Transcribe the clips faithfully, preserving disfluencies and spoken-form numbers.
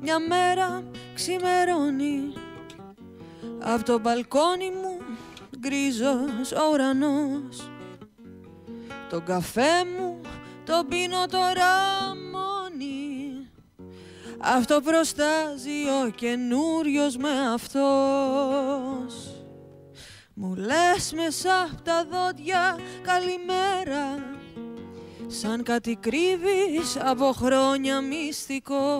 μια μέρα ξημερώνει, απ' το μπαλκόνι μου γκρίζος ο ουρανός. Τον καφέ μου τον πίνω τώρα μόνη, αυτό προστάζει ο καινούριος με αυτός. Μου λες μέσα απ' τα δόντια καλημέρα, σαν κάτι κρύβεις από χρόνια μυστικό.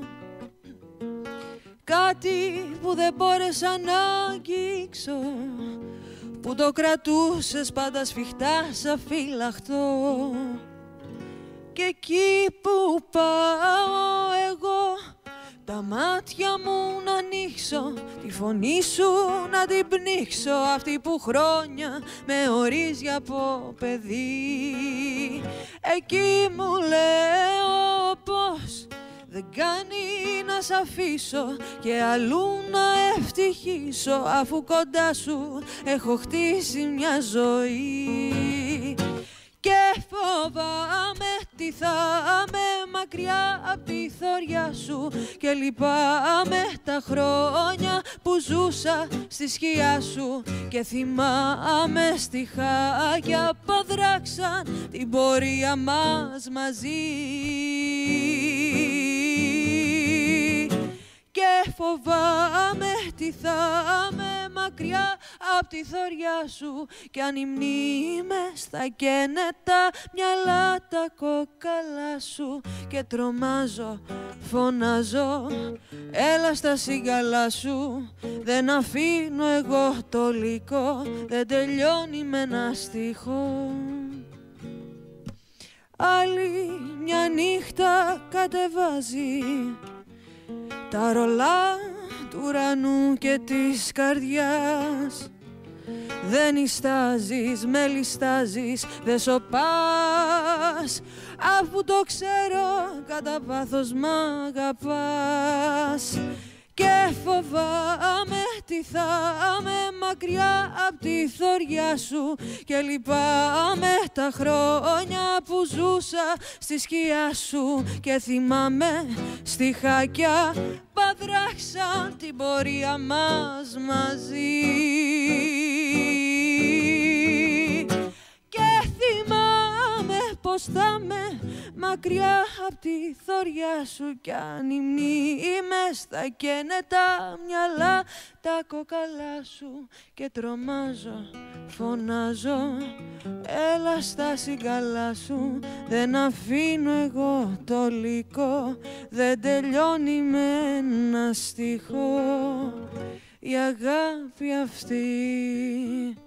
Κάτι που δεν μπόρεσα να αγγίξω, που το κρατούσες πάντα σφιχτά σαν φύλαχτο. Και εκεί που πάω εγώ, τα μάτια μου να ανοίξω, τη φωνή σου να την πνίξω, αυτή που χρόνια με ορίζει από παιδί. Εκεί μου λέω πως δεν κάνει να σ' αφήσω και αλλού να ευτυχήσω, αφού κοντά σου έχω χτίσει μια ζωή. Και φοβάμαι τι θα είμαι μακριά απ' τη θωριά σου, και λυπάμαι τα χρόνια που ζούσα στη σκιά σου, και θυμάμαι στιχάκια που αδράξαν την πορεία μας μαζί. Και φοβάμαι τι θα είμαι μακριά απ' τη θωριά σου, κι αν οι μνήμες θα καίνε τα μυαλά τα κόκαλα σου, και τρομάζω, φωνάζω, έλα στα σίγκαλα σου. Δεν αφήνω εγώ το λύκο, δεν τελειώνει με ένα στίχο. Άλλη μια νύχτα κατεβάζει τα ρολά του ουρανού και της καρδιάς. Δεν ιστάζεις, με λιστάζεις, δεν σωπάς, αφού το ξέρω κατά βάθος μ' αγαπάς. Και φοβάμαι τι θα είμαι μακριά απ' τη θωριά σου, και λυπάμαι τα χρόνια που ζούσα στη σκιά σου, και θυμάμαι στιχάκια που αδράξαν την πορεία μας μαζί. Και θυμάμαι πως θα είμαι μακριά απ' τη θωριά σου, κι αν οι μνήμες θα καίνε τα μυαλά τα κόκαλα σου, και τρομάζω, φωνάζω, έλα στα σιγκαλά σου. Δεν αφήνω εγώ το λύκο, δεν τελειώνει με ένα στίχο η αγάπη αυτή.